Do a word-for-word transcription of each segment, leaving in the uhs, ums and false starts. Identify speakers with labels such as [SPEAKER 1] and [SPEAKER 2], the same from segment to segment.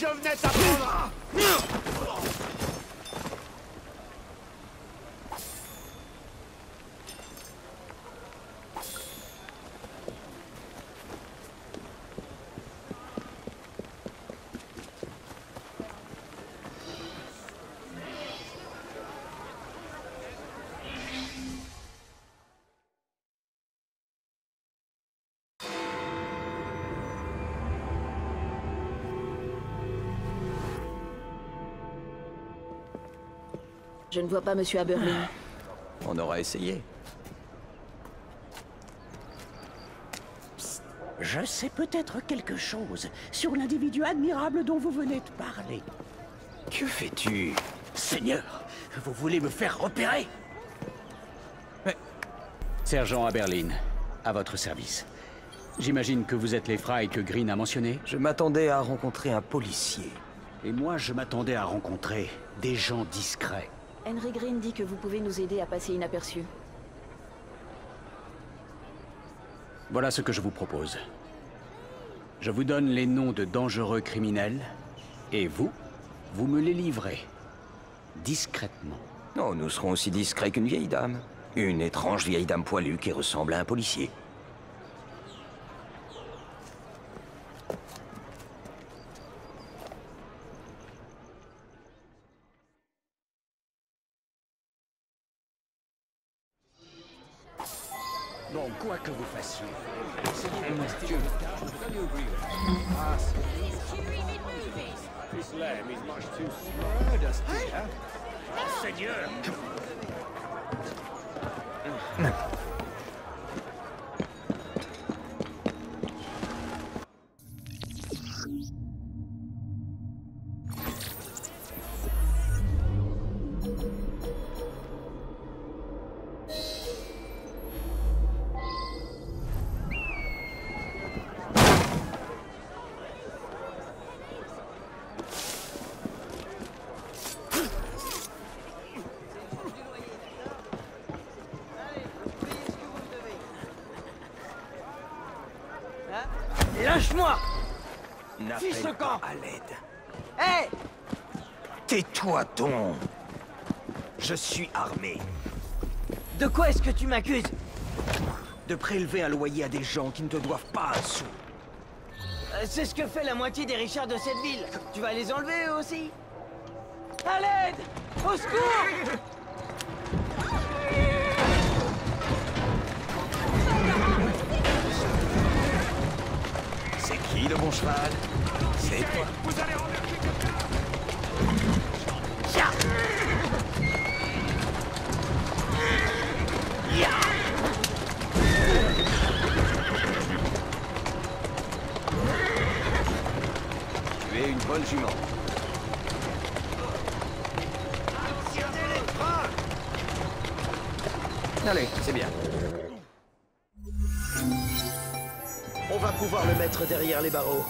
[SPEAKER 1] venais t'apprendre.
[SPEAKER 2] Je ne vois pas Monsieur Aberlin.
[SPEAKER 3] On aura essayé.
[SPEAKER 4] Psst. Je sais peut-être quelque chose sur l'individu admirable dont vous venez de parler.
[SPEAKER 3] Que fais-tu?
[SPEAKER 4] Seigneur, vous voulez me faire repérer? Mais... Sergent Aberlin, à votre service. J'imagine que vous êtes les Fry que Green a mentionné.
[SPEAKER 3] Je m'attendais à rencontrer un policier.
[SPEAKER 4] Et moi, je m'attendais à rencontrer des gens discrets.
[SPEAKER 2] Henry Green dit que vous pouvez nous aider à passer inaperçu.
[SPEAKER 4] Voilà ce que je vous propose. Je vous donne les noms de dangereux criminels, et vous, vous me les livrez. Discrètement.
[SPEAKER 3] Non, nous serons aussi discrets qu'une vieille dame. Une étrange vieille dame poilue qui ressemble à un policier.
[SPEAKER 4] Bon, quoi que vous fassiez,
[SPEAKER 1] This lamb is much too smart, dear.
[SPEAKER 4] Oh, Seigneur!
[SPEAKER 5] Lâche-moi!
[SPEAKER 3] N'appelle
[SPEAKER 5] Fiche le camp!
[SPEAKER 3] pas à l'aide.
[SPEAKER 5] Hé! Hey!
[SPEAKER 3] Tais-toi donc. Je suis armé.
[SPEAKER 5] De quoi est-ce que tu m'accuses?
[SPEAKER 3] De prélever un loyer à des gens qui ne te doivent pas un sou.
[SPEAKER 5] Euh, C'est ce que fait la moitié des richards de cette ville. Tu vas les enlever eux aussi? À l'aide! Au secours!
[SPEAKER 3] C'est qui le bon cheval? C'est toi.
[SPEAKER 1] Vous allez remercier quelqu'un.
[SPEAKER 3] Tu es une bonne jument. Allez, c'est bien.
[SPEAKER 6] On va pouvoir le mettre derrière les barreaux.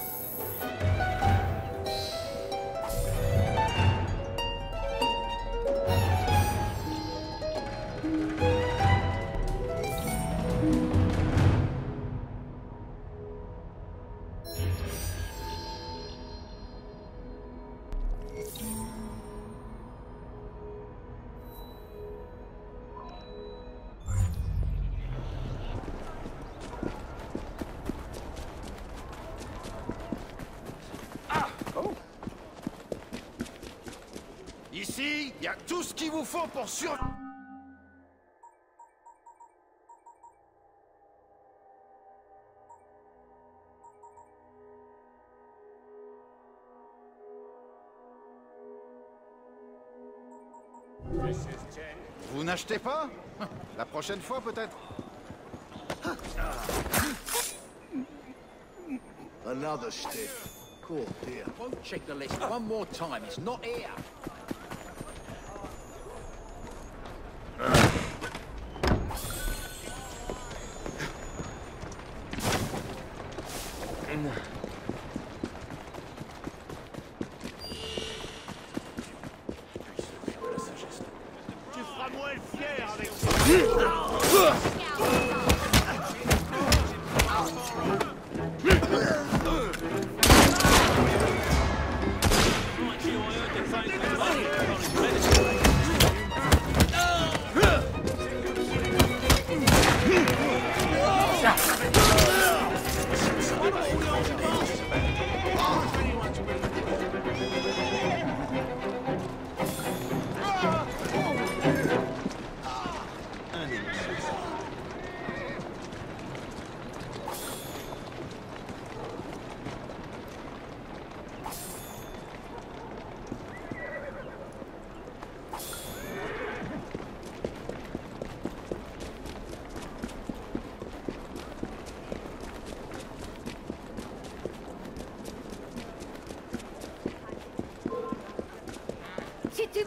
[SPEAKER 1] Ici, il y a tout ce qu'il vous faut pour sur... Vous n'achetez pas? La prochaine fois, peut-être?
[SPEAKER 7] Another stiff. Cool dear.
[SPEAKER 8] Won't check the list one more time. It's not here.
[SPEAKER 1] Tu feras moins le fier avec ça.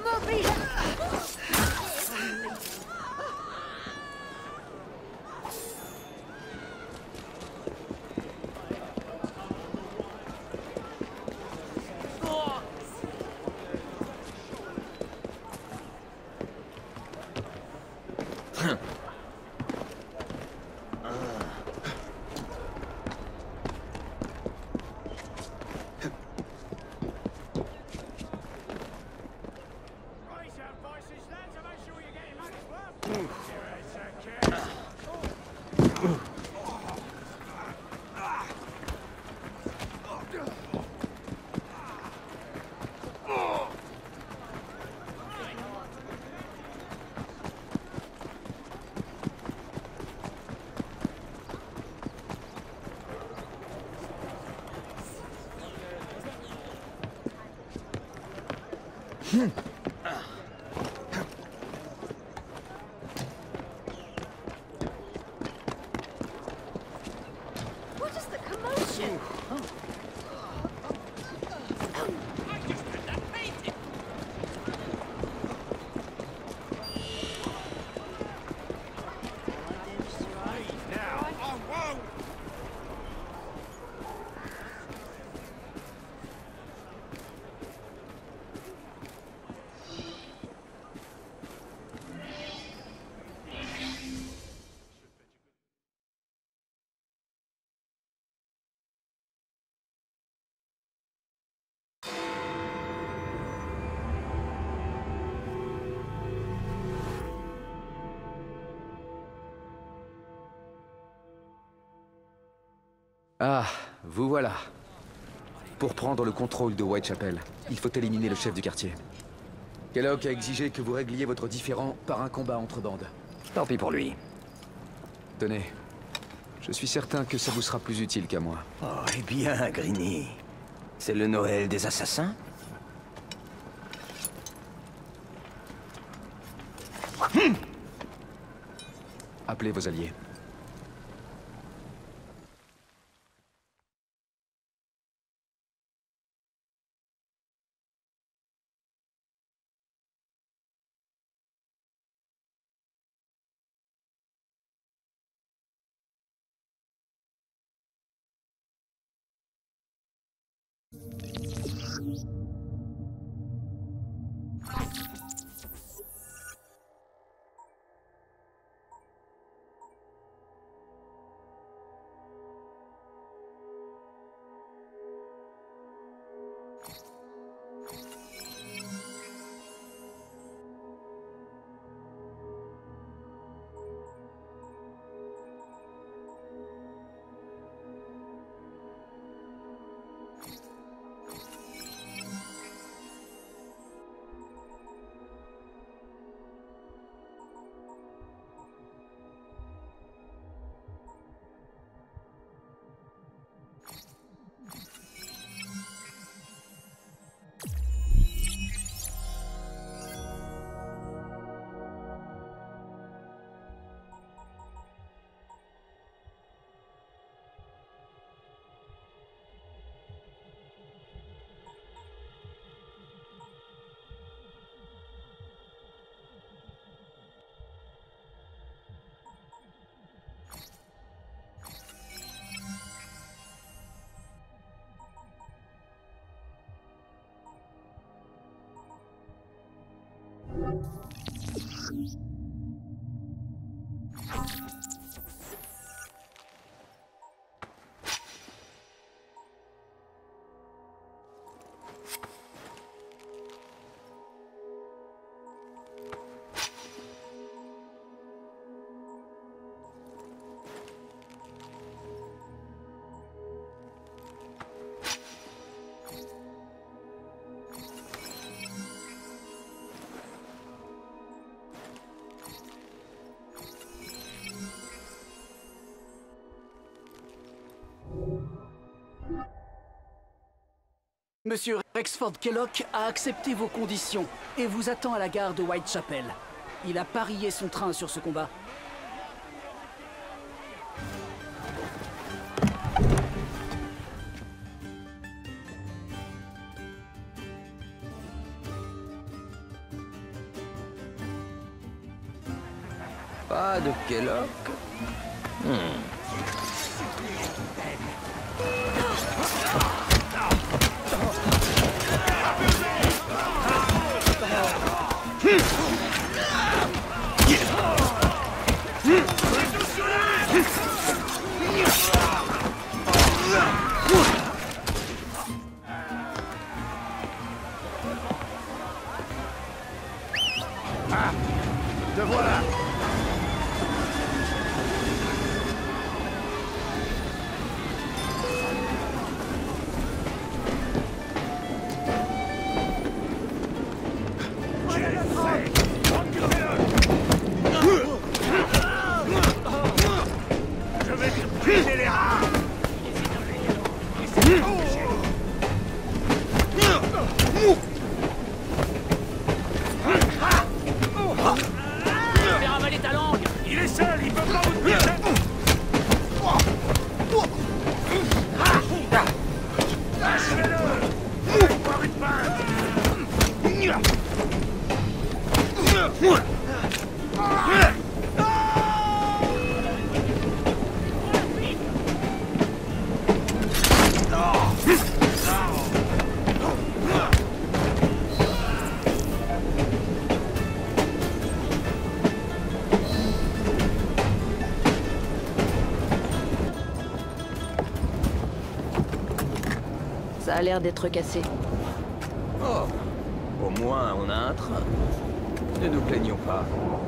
[SPEAKER 9] What is the commotion?
[SPEAKER 10] Ah, vous voilà. Pour prendre le contrôle de Whitechapel, il faut éliminer le chef du quartier. Kellogg a exigé que vous régliez votre différend par un combat entre bandes.
[SPEAKER 3] Tant pis pour lui.
[SPEAKER 10] Tenez, je suis certain que ça vous sera plus utile qu'à moi.
[SPEAKER 3] Oh, eh bien, Greeny. C'est le Noël des assassins?
[SPEAKER 10] Appelez vos alliés.
[SPEAKER 4] Monsieur Rexford Kellogg a accepté vos conditions et vous attend à la gare de Whitechapel. Il a parié son train sur ce combat.
[SPEAKER 3] Pas de Kellogg. Hmm.
[SPEAKER 7] Ah, te voilà. Je vais te briser les rats.
[SPEAKER 5] Faire avaler ta langue.
[SPEAKER 7] Il est seul, il peut pas vous tenir. Achevez-le. Boire une pinte.
[SPEAKER 2] Ça a l'air d'être cassé.
[SPEAKER 3] Oh, au moins on a un train. Ne nous plaignons pas.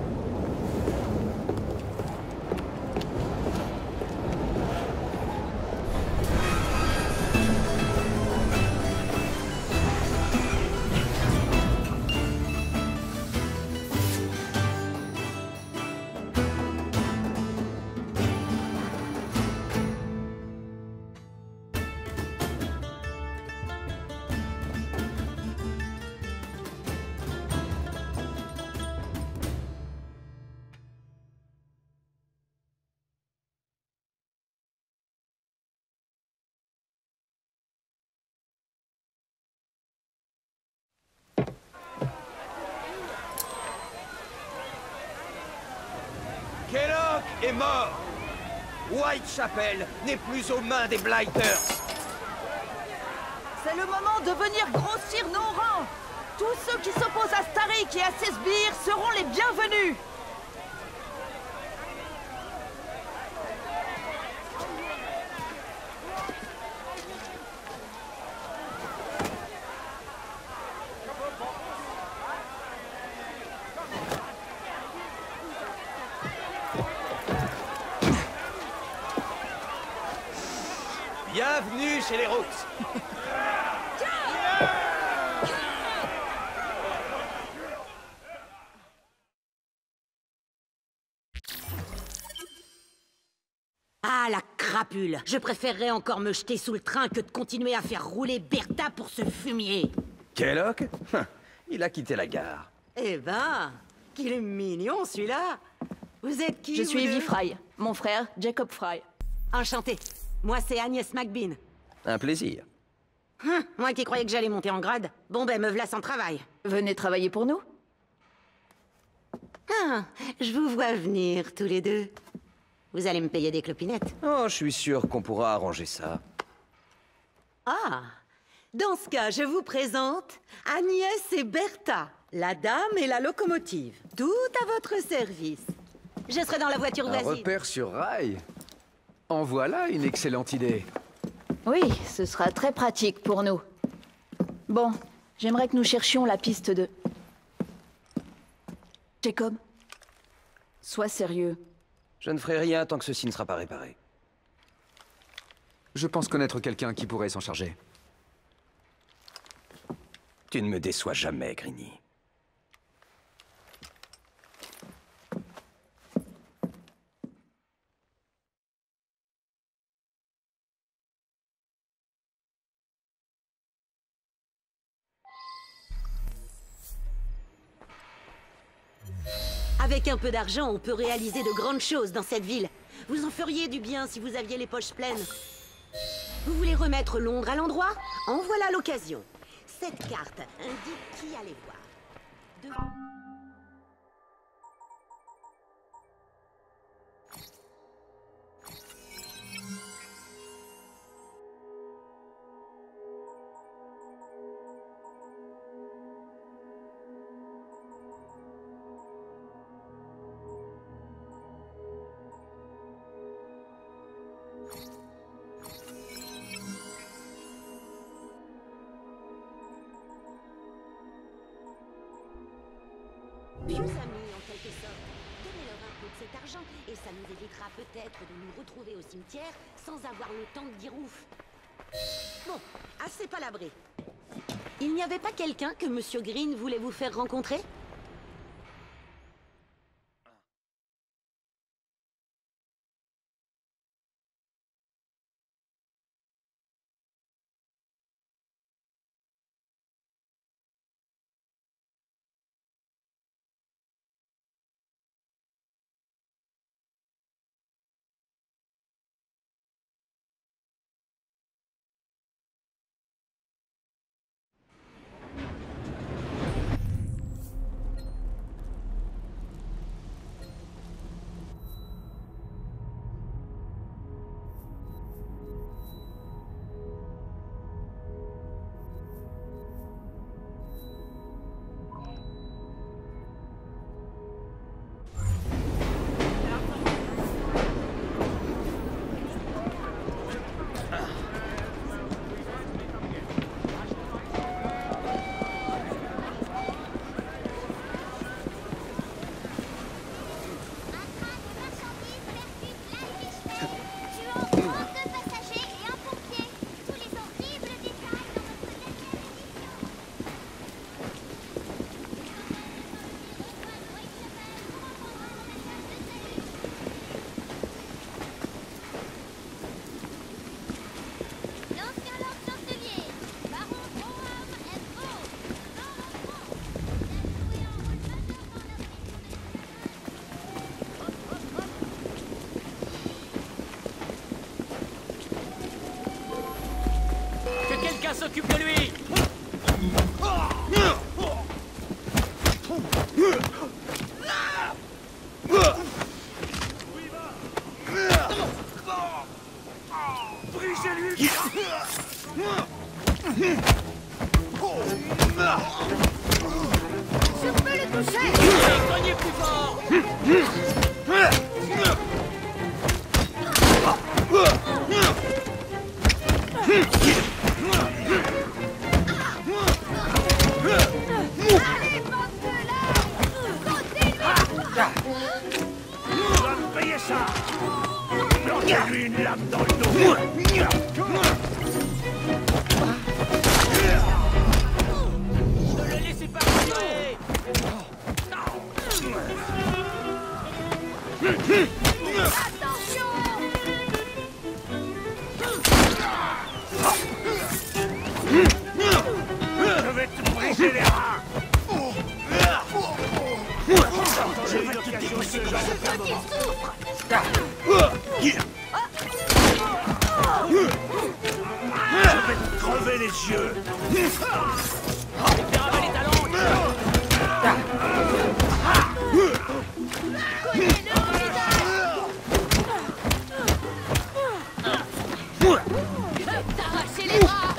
[SPEAKER 6] Kellogg est mort. Whitechapel n'est plus aux mains des Blighters.
[SPEAKER 11] C'est le moment de venir grossir nos rangs. Tous ceux qui s'opposent à Starrick et à ses sbires seront les bienvenus.
[SPEAKER 6] Bienvenue chez les Rooks.
[SPEAKER 12] Ah, la crapule! Je préférerais encore me jeter sous le train que de continuer à faire rouler Bertha pour ce fumier.
[SPEAKER 3] Kellogg? Il a quitté la gare.
[SPEAKER 12] Eh ben, qu'il est mignon celui-là! Vous êtes qui?
[SPEAKER 2] Je
[SPEAKER 12] vous
[SPEAKER 2] suis
[SPEAKER 12] deux?
[SPEAKER 2] Evie Fry. Mon frère, Jacob Fry.
[SPEAKER 12] Enchanté. Moi, c'est Agnès McBean.
[SPEAKER 3] Un plaisir.
[SPEAKER 12] Hum, moi qui croyais que j'allais monter en grade. Bon ben, me v'là sans travail.
[SPEAKER 2] Venez travailler pour nous?
[SPEAKER 12] Ah, je vous vois venir, tous les deux. Vous allez me payer des clopinettes.
[SPEAKER 3] Oh, je suis sûr qu'on pourra arranger ça.
[SPEAKER 12] Ah, dans ce cas, je vous présente Agnès et Bertha, la dame et la locomotive. Tout à votre service. Je serai dans la voiture
[SPEAKER 10] Un
[SPEAKER 12] voisine.
[SPEAKER 10] repère sur rail. En voilà une excellente idée.
[SPEAKER 2] Oui, ce sera très pratique pour nous. Bon, j'aimerais que nous cherchions la piste de... Jacob, sois sérieux.
[SPEAKER 3] Je ne ferai rien tant que ceci ne sera pas réparé.
[SPEAKER 10] Je pense connaître quelqu'un qui pourrait s'en charger.
[SPEAKER 3] Tu ne me déçois jamais, Greeny.
[SPEAKER 12] Avec un peu d'argent, on peut réaliser de grandes choses dans cette ville. Vous en feriez du bien si vous aviez les poches pleines. Vous voulez remettre Londres à l'endroit? En voilà l'occasion. Cette carte indique qui allez voir. De... vieux amis, en quelque sorte. Donnez-leur un peu de cet argent, et ça nous évitera peut-être de nous retrouver au cimetière sans avoir le temps de dire ouf. Bon, assez palabré. Il n'y avait pas quelqu'un que Monsieur Green voulait vous faire rencontrer?
[SPEAKER 5] S'occupe de lui.
[SPEAKER 7] Brisez-lui.
[SPEAKER 11] Je peux le toucher.
[SPEAKER 5] Cognez plus fort.
[SPEAKER 7] Lui une lame dans le dos.
[SPEAKER 5] Ne le laissez pas tirer.
[SPEAKER 11] Attention.
[SPEAKER 7] Je vais te briser les reins. Je vais te dégoûter ce genre de moment. Je vais te crever les yeux.
[SPEAKER 5] Faire avaler ta langue.
[SPEAKER 11] T'arracher les bras.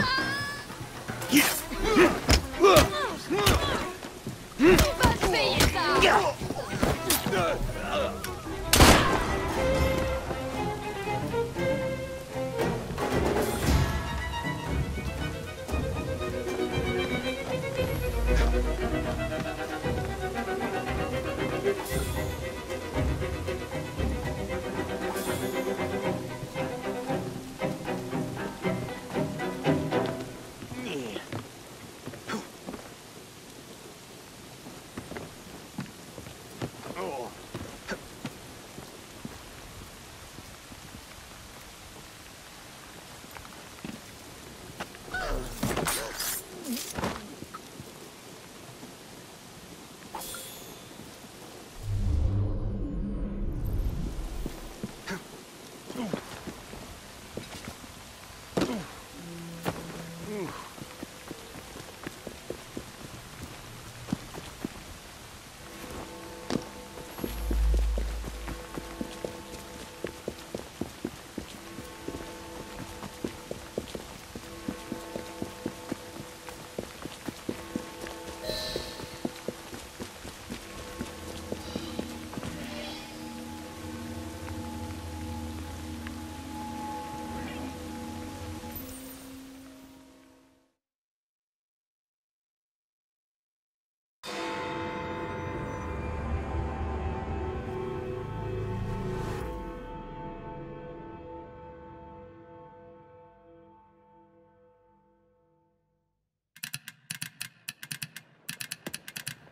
[SPEAKER 11] Tu vas te payer ça.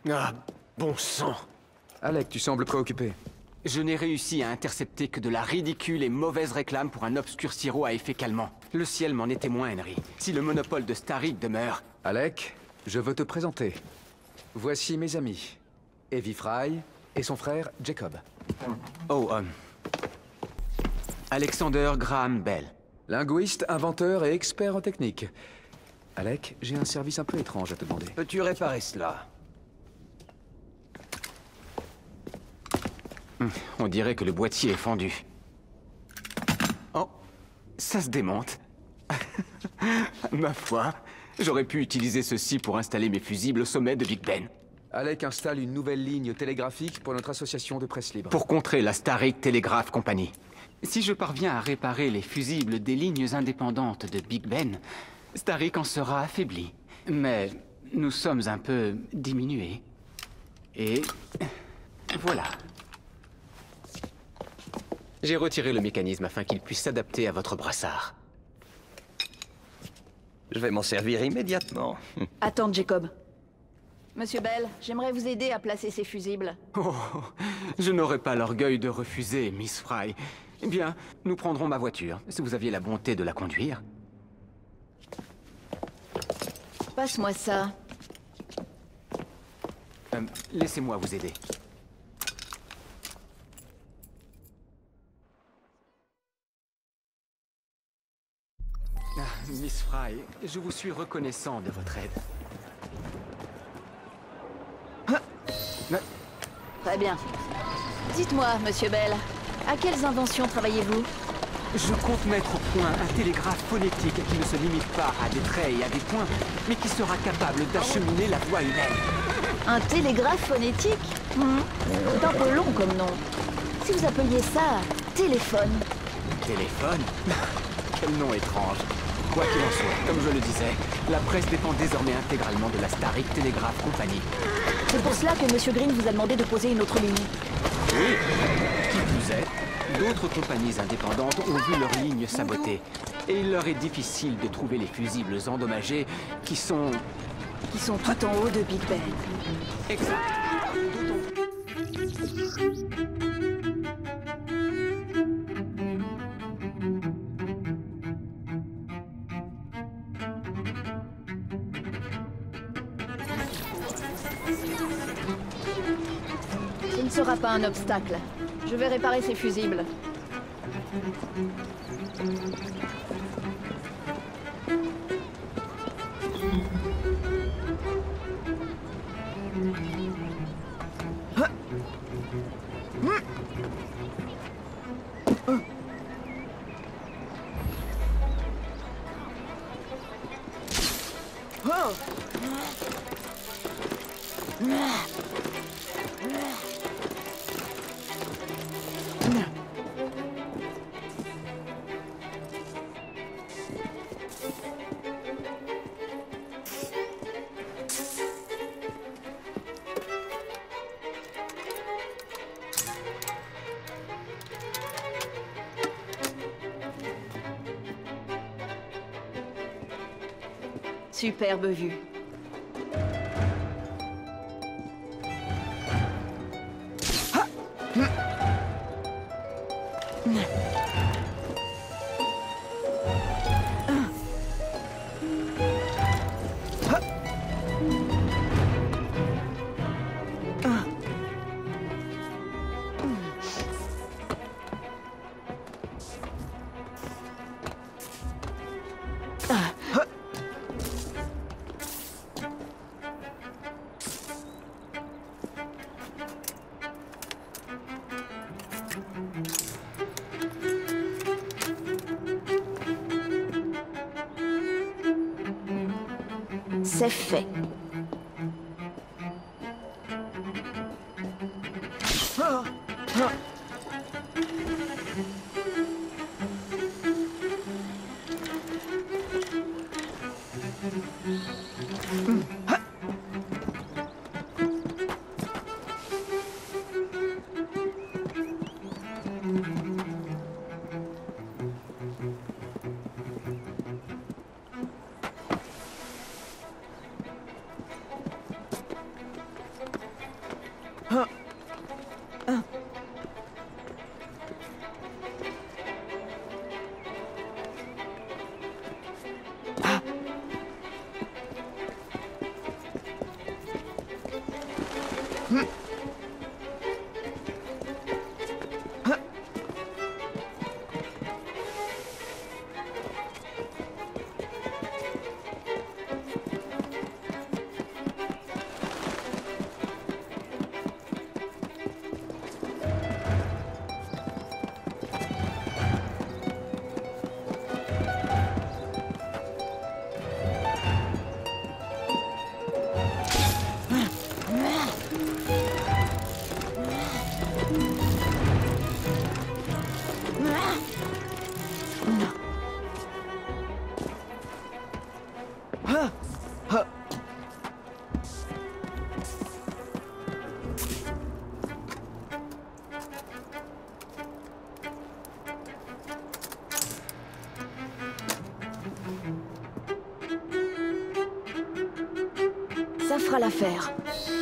[SPEAKER 13] Ah, bon sang.
[SPEAKER 10] Alec, tu sembles préoccupé.
[SPEAKER 14] Je n'ai réussi à intercepter que de la ridicule et mauvaise réclame pour un obscur sirop à effet calmant. Le ciel m'en est témoin, Henry. Si le monopole de Starrick demeure...
[SPEAKER 10] Alec, je veux te présenter. Voici mes amis. Evie Fry et son frère Jacob.
[SPEAKER 14] Oh, um... Alexander Graham Bell.
[SPEAKER 10] Linguiste, inventeur et expert en technique. Alec, j'ai un service un peu étrange à te demander.
[SPEAKER 3] Peux-tu réparer cela?
[SPEAKER 14] On dirait que le boîtier est fendu. Oh, ça se démonte. Ma foi, j'aurais pu utiliser ceci pour installer mes fusibles au sommet de Big Ben.
[SPEAKER 10] Alec installe une nouvelle ligne télégraphique pour notre association de presse libre.
[SPEAKER 14] Pour contrer la Starrick Telegraph Company. Si je parviens à réparer les fusibles des lignes indépendantes de Big Ben, Starrick en sera affaibli. Mais nous sommes un peu diminués. Et voilà. J'ai retiré le mécanisme afin qu'il puisse s'adapter à votre brassard.
[SPEAKER 3] Je vais m'en servir immédiatement.
[SPEAKER 2] Attends, Jacob. Monsieur Bell, j'aimerais vous aider à placer ces fusibles.
[SPEAKER 14] Oh, je n'aurais pas l'orgueil de refuser, Miss Fry. Eh bien, nous prendrons ma voiture, si vous aviez la bonté de la conduire.
[SPEAKER 2] Passe-moi ça.
[SPEAKER 14] Euh, laissez-moi vous aider. Ah, Miss Fry, je vous suis reconnaissant de votre aide.
[SPEAKER 2] Très bien. Dites-moi, Monsieur Bell, à quelles inventions travaillez-vous?
[SPEAKER 14] Je compte mettre au point un télégraphe phonétique qui ne se limite pas à des traits et à des points, mais qui sera capable d'acheminer la voix humaine.
[SPEAKER 2] Un télégraphe phonétique? hmm. C'est un peu long comme nom. Si vous appeliez ça téléphone.
[SPEAKER 14] Téléphone? Quel nom étrange. Quoi qu'il en soit, comme je le disais, la presse dépend désormais intégralement de la Starrick Telegraph Company.
[SPEAKER 2] C'est pour cela que Monsieur Green vous a demandé de poser une autre ligne.
[SPEAKER 14] Oui. Qui plus est, d'autres compagnies indépendantes ont vu leurs lignes sabotées. Et il leur est difficile de trouver les fusibles endommagés qui sont...
[SPEAKER 2] Qui sont tout en haut de Big Ben.
[SPEAKER 14] Exact.
[SPEAKER 2] Ce ne sera pas un obstacle. Je vais réparer ces fusibles. Superbe vue. C'est fait. Ça fera l'affaire.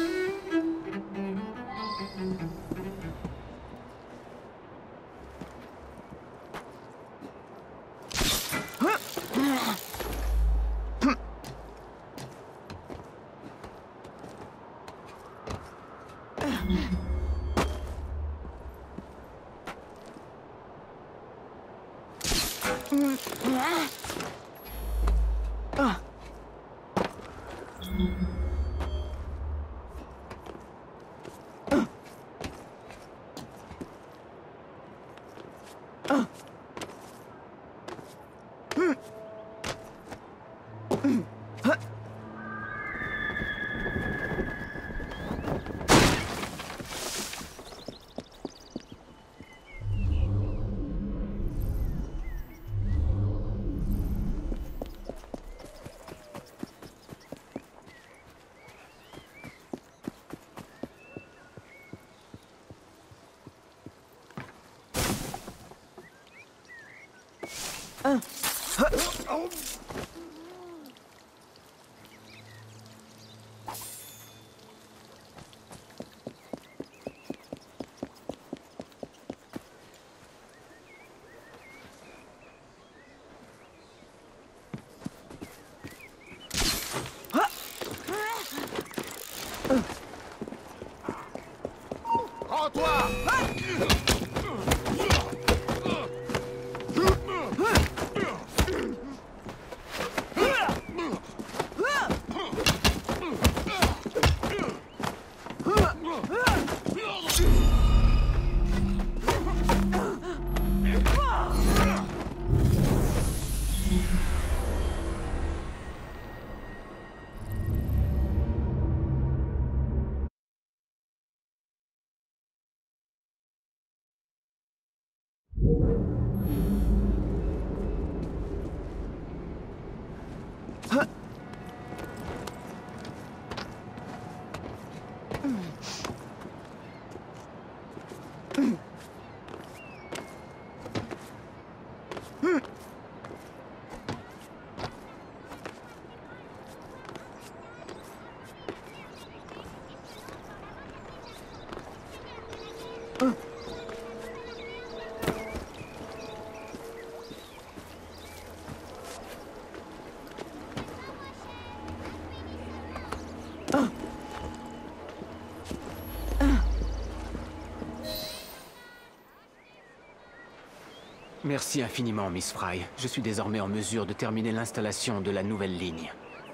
[SPEAKER 14] Merci infiniment, Miss Fry. Je suis désormais en mesure de terminer l'installation de la nouvelle ligne.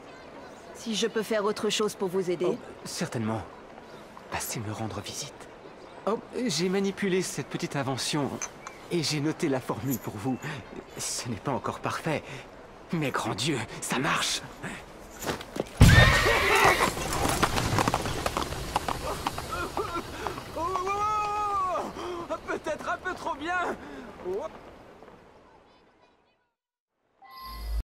[SPEAKER 2] Si je peux faire autre chose pour vous aider...
[SPEAKER 14] Oh, certainement. Passez me rendre visite. Oh, j'ai manipulé cette petite invention et j'ai noté la formule pour vous. Ce n'est pas encore parfait, mais grand Dieu, ça marche!
[SPEAKER 5] Peut-être un peu trop bien.